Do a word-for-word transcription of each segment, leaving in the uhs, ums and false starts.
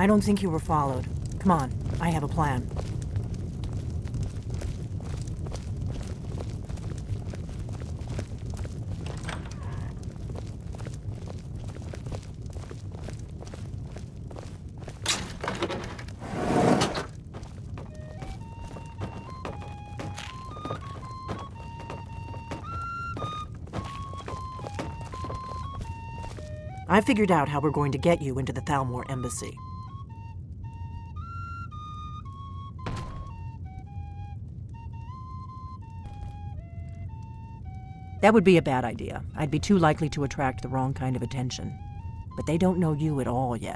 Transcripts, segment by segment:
I don't think you were followed. Come on, I have a plan. I figured out how we're going to get you into the Thalmor embassy. That would be a bad idea. I'd be too likely to attract the wrong kind of attention. But they don't know you at all yet.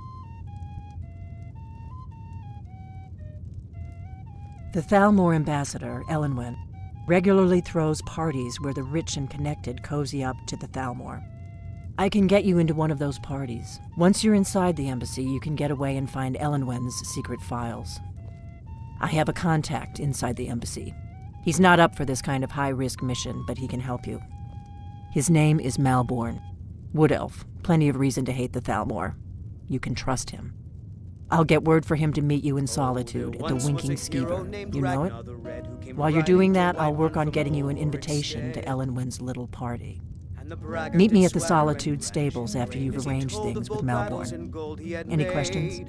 The Thalmor ambassador, Elenwen, regularly throws parties where the rich and connected cozy up to the Thalmor. I can get you into one of those parties. Once you're inside the embassy, you can get away and find Elenwen's secret files. I have a contact inside the embassy. He's not up for this kind of high-risk mission, but he can help you. His name is Malborn. Wood Elf. Plenty of reason to hate the Thalmor. You can trust him. I'll get word for him to meet you in solitude at the Winking Skeever. You know it? While you're doing that, I'll work on getting you an invitation to Elenwen's little party. Meet me at the Solitude stables after you've arranged things with Malborn. Any questions?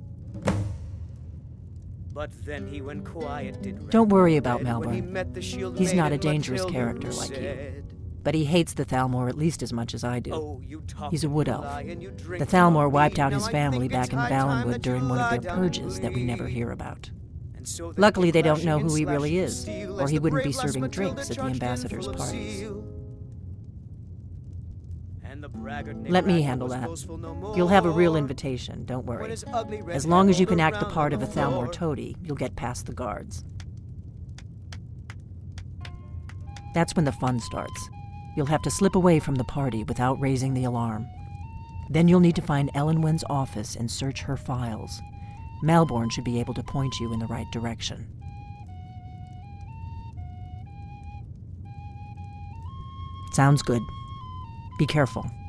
But then he went quiet, did Don't worry about Malborn. He's not a dangerous character like you. But he hates the Thalmor at least as much as I do. Oh, He's a wood elf. The Thalmor wiped out his family back in Valenwood during one of their purges that we never hear about. Luckily, they don't know who he really is, or he wouldn't be serving drinks at the ambassador's parties. Let me handle that. You'll have a real invitation, don't worry. As long as you can act the part of a Thalmor toady, you'll get past the guards. That's when the fun starts. You'll have to slip away from the party without raising the alarm. Then you'll need to find Elenwen's office and search her files. Malborn should be able to point you in the right direction. Sounds good. Be careful.